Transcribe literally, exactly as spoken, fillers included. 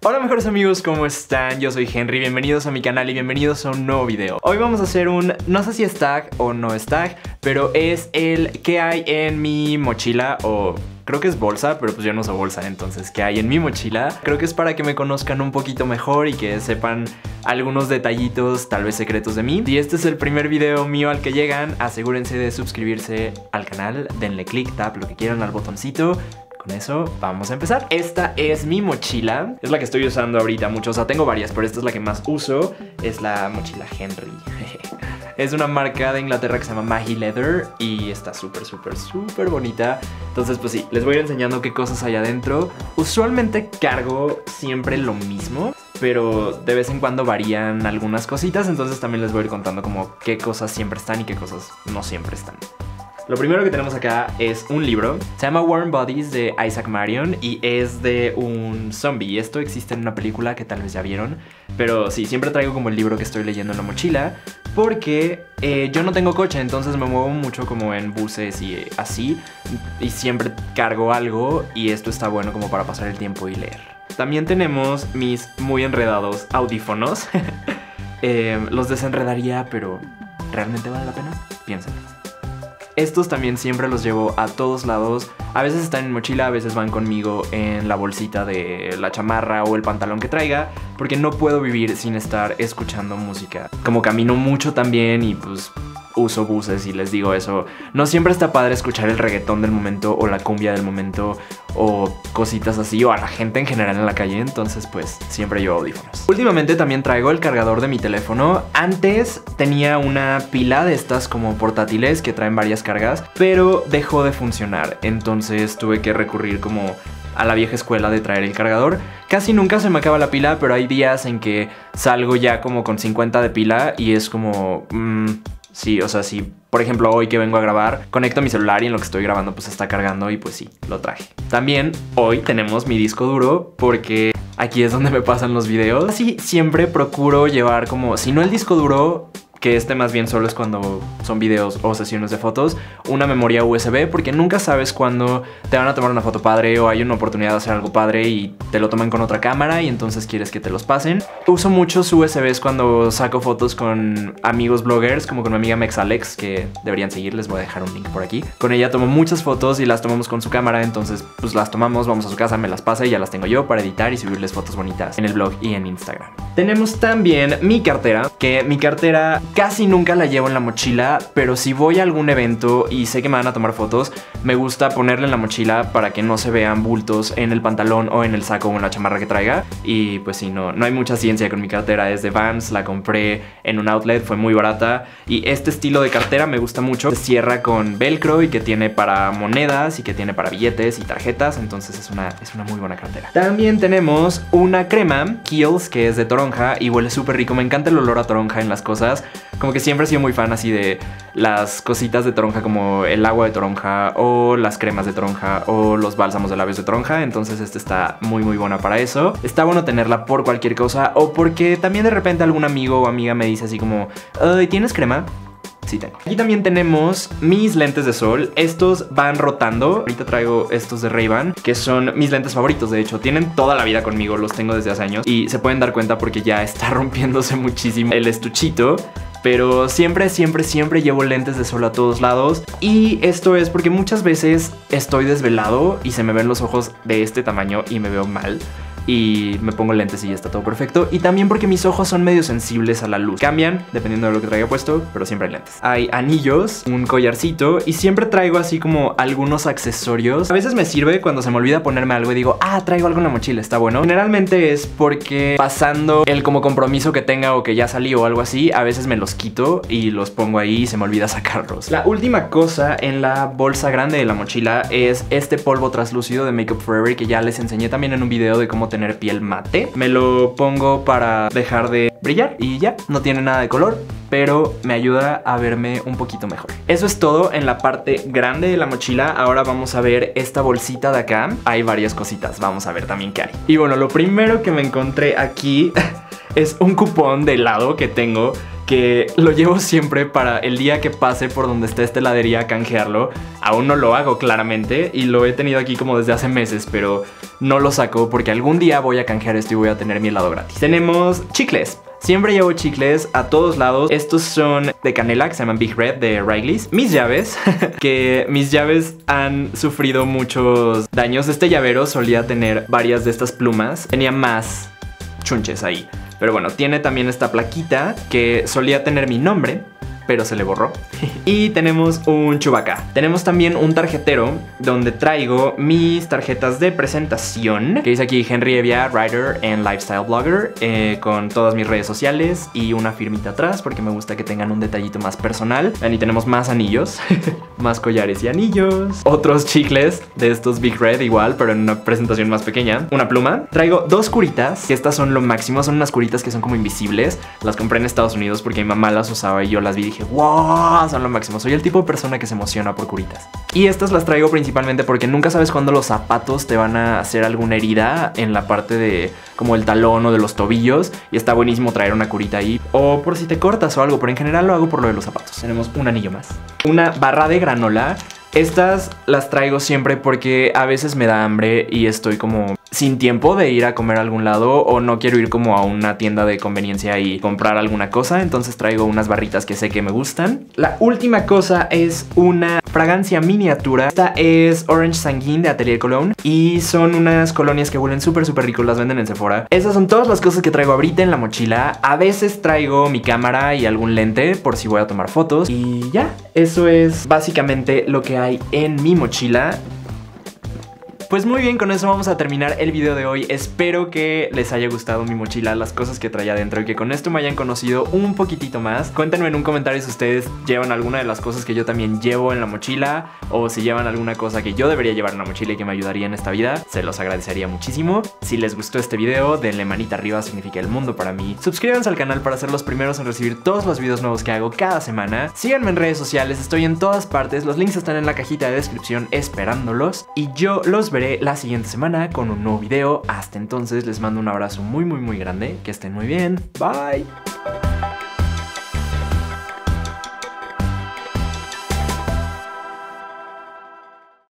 Hola mejores amigos, ¿cómo están? Yo soy Henry, bienvenidos a mi canal y bienvenidos a un nuevo video. Hoy vamos a hacer un, no sé si es tag o no es tag, pero es el ¿qué hay en mi mochila? O creo que es bolsa, pero pues yo no uso bolsa, entonces ¿qué hay en mi mochila? Creo que es para que me conozcan un poquito mejor y que sepan algunos detallitos, tal vez secretos de mí. Si este es el primer video mío al que llegan, asegúrense de suscribirse al canal, denle click, tap, lo que quieran al botoncito. Con eso vamos a empezar. Esta es mi mochila, es la que estoy usando ahorita mucho, o sea tengo varias, pero esta es la que más uso. Es la mochila Henry. Es una marca de Inglaterra que se llama Maggie Leather y está súper, súper, súper bonita. Entonces pues sí, les voy a ir enseñando qué cosas hay adentro. Usualmente cargo siempre lo mismo, pero de vez en cuando varían algunas cositas, entonces también les voy a ir contando como qué cosas siempre están y qué cosas no siempre están. Lo primero que tenemos acá es un libro, se llama Warm Bodies de Isaac Marion y es de un zombie. Esto existe en una película que tal vez ya vieron, pero sí, siempre traigo como el libro que estoy leyendo en la mochila porque eh, yo no tengo coche, entonces me muevo mucho como en buses y eh, así, y siempre cargo algo y esto está bueno como para pasar el tiempo y leer. También tenemos mis muy enredados audífonos. eh, los desenredaría, pero ¿realmente vale la pena? Piénsenlo. Estos también siempre los llevo a todos lados. A veces están en mochila, a veces van conmigo en la bolsita de la chamarra o el pantalón que traiga, porque no puedo vivir sin estar escuchando música. Como camino mucho también y pues uso buses y les digo eso, no siempre está padre escuchar el reggaetón del momento o la cumbia del momento o cositas así, o a la gente en general en la calle, entonces pues siempre llevo audífonos. Últimamente también traigo el cargador de mi teléfono. Antes tenía una pila de estas como portátiles que traen varias cargas, pero dejó de funcionar, entonces tuve que recurrir como a la vieja escuela de traer el cargador. Casi nunca se me acaba la pila, pero hay días en que salgo ya como con cincuenta de pila y es como... Mmm, sí, o sea, si por ejemplo hoy que vengo a grabar, conecto mi celular y en lo que estoy grabando pues está cargando y pues sí, lo traje. También hoy tenemos mi disco duro porque aquí es donde me pasan los videos. Así siempre procuro llevar como, si no el disco duro, que este más bien solo es cuando son videos o sesiones de fotos, una memoria U S B, porque nunca sabes cuándo te van a tomar una foto padre o hay una oportunidad de hacer algo padre y te lo toman con otra cámara y entonces quieres que te los pasen. Uso muchos U S Bs cuando saco fotos con amigos bloggers, como con mi amiga Mexalex, que deberían seguir, les voy a dejar un link por aquí. Con ella tomo muchas fotos y las tomamos con su cámara, entonces pues las tomamos, vamos a su casa, me las pasa y ya las tengo yo para editar y subirles fotos bonitas en el blog y en Instagram. Tenemos también mi cartera, que mi cartera casi nunca la llevo en la mochila, pero si voy a algún evento y sé que me van a tomar fotos, me gusta ponerla en la mochila para que no se vean bultos en el pantalón o en el saco o en la chamarra que traiga. Y pues sí, no, no hay mucha ciencia con mi cartera, es de Vans, la compré en un outlet, fue muy barata y este estilo de cartera me gusta mucho. Se cierra con velcro y que tiene para monedas y que tiene para billetes y tarjetas, entonces es una, es una muy buena cartera. También tenemos una crema, Kiehl's, que es de toronja y huele súper rico, me encanta el olor a toronja en las cosas. Como que siempre he sido muy fan así de las cositas de toronja, como el agua de toronja o las cremas de toronja o los bálsamos de labios de toronja. Entonces este está muy muy buena para eso. Está bueno tenerla por cualquier cosa o porque también de repente algún amigo o amiga me dice así como, "Ay, ¿tienes crema?" Sí tengo. Aquí también tenemos mis lentes de sol. Estos van rotando. Ahorita traigo estos de Ray-Ban, que son mis lentes favoritos. De hecho, tienen toda la vida conmigo. Los tengo desde hace años y se pueden dar cuenta porque ya está rompiéndose muchísimo el estuchito. Pero siempre, siempre, siempre llevo lentes de sol a todos lados. Y esto es porque muchas veces estoy desvelado y se me ven los ojos de este tamaño y me veo mal. Y me pongo lentes y ya está todo perfecto. Y también porque mis ojos son medio sensibles a la luz. Cambian dependiendo de lo que traiga puesto, pero siempre hay lentes. Hay anillos, un collarcito y siempre traigo así como algunos accesorios. A veces me sirve cuando se me olvida ponerme algo y digo, ah, traigo algo en la mochila, está bueno. Generalmente es porque pasando el como compromiso que tenga o que ya salí o algo así, a veces me los quito y los pongo ahí y se me olvida sacarlos. La última cosa en la bolsa grande de la mochila es este polvo translúcido de Make Up For Ever, que ya les enseñé también en un video de cómo tener piel mate. Me lo pongo para dejar de brillar y ya, no tiene nada de color, pero me ayuda a verme un poquito mejor. Eso es todo en la parte grande de la mochila. Ahora vamos a ver esta bolsita de acá. Hay varias cositas, vamos a ver también qué hay. Y bueno, lo primero que me encontré aquí es un cupón de helado que tengo, que lo llevo siempre para el día que pase por donde esté esta heladería a canjearlo. Aún no lo hago claramente y lo he tenido aquí como desde hace meses, pero no lo saco porque algún día voy a canjear esto y voy a tener mi helado gratis. Tenemos chicles. Siempre llevo chicles a todos lados. Estos son de canela, que se llaman Big Red, de Wrigley's. Mis llaves, que mis llaves han sufrido muchos daños. Este llavero solía tener varias de estas plumas. Tenía más chunches ahí. Pero bueno, tiene también esta plaquita que solía tener mi nombre, pero se le borró. Y tenemos un Chewbacca. Tenemos también un tarjetero donde traigo mis tarjetas de presentación, que dice aquí Henry Evia, writer and lifestyle blogger, eh, con todas mis redes sociales y una firmita atrás porque me gusta que tengan un detallito más personal. Y tenemos más anillos, más collares y anillos, otros chicles de estos Big Red igual, pero en una presentación más pequeña. Una pluma. Traigo dos curitas, que estas son lo máximo. Son unas curitas que son como invisibles. Las compré en Estados Unidos porque mi mamá las usaba y yo las vi y dije, wow, son lo máximo. Soy el tipo de persona que se emociona por curitas. Y estas las traigo principalmente porque nunca sabes cuándo los zapatos te van a hacer alguna herida en la parte de como el talón o de los tobillos. Y está buenísimo traer una curita ahí. O por si te cortas o algo, pero en general lo hago por lo de los zapatos. Tenemos un anillo más. Una barra de granola. Estas las traigo siempre porque a veces me da hambre y estoy como sin tiempo de ir a comer a algún lado o no quiero ir como a una tienda de conveniencia y comprar alguna cosa, entonces traigo unas barritas que sé que me gustan. La última cosa es una fragancia miniatura. Esta es Orange Sanguine de Atelier Cologne y son unas colonias que huelen súper súper ricos, las venden en Sephora. Esas son todas las cosas que traigo ahorita en la mochila. A veces traigo mi cámara y algún lente por si voy a tomar fotos y ya, eso es básicamente lo que hay en mi mochila. Pues muy bien, con eso vamos a terminar el video de hoy. Espero que les haya gustado mi mochila, las cosas que traía adentro y que con esto me hayan conocido un poquitito más. Cuéntenme en un comentario si ustedes llevan alguna de las cosas que yo también llevo en la mochila o si llevan alguna cosa que yo debería llevar en la mochila y que me ayudaría en esta vida. Se los agradecería muchísimo. Si les gustó este video, denle manita arriba, significa el mundo para mí. Suscríbanse al canal para ser los primeros en recibir todos los videos nuevos que hago cada semana. Síganme en redes sociales, estoy en todas partes. Los links están en la cajita de descripción esperándolos y yo los veré la siguiente semana con un nuevo video. Hasta entonces les mando un abrazo muy muy muy grande, que estén muy bien, bye.